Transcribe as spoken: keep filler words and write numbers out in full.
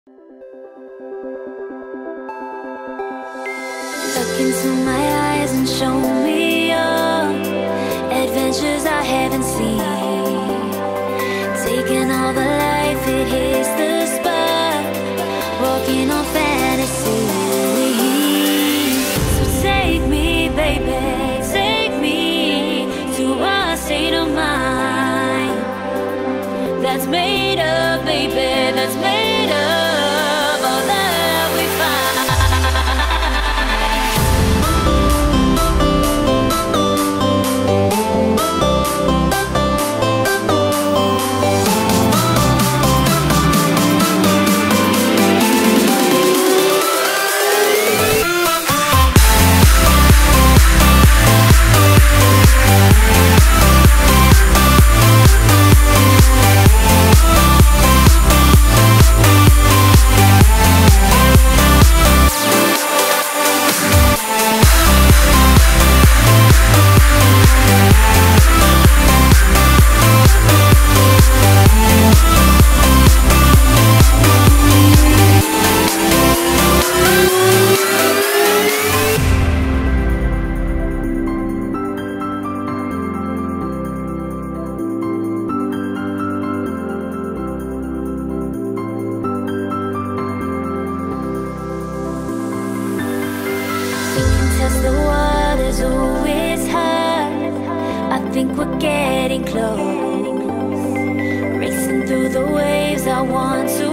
Look into my eyes and show me your adventures I haven't seen. Taking all the life, it hits the spot. Walking on fantasy. So take me, baby, take me to a state of mind that's made up, baby, that's made up all that we find. Test the waters, oh it's hard. I think we're getting close. Racing through the waves, I want to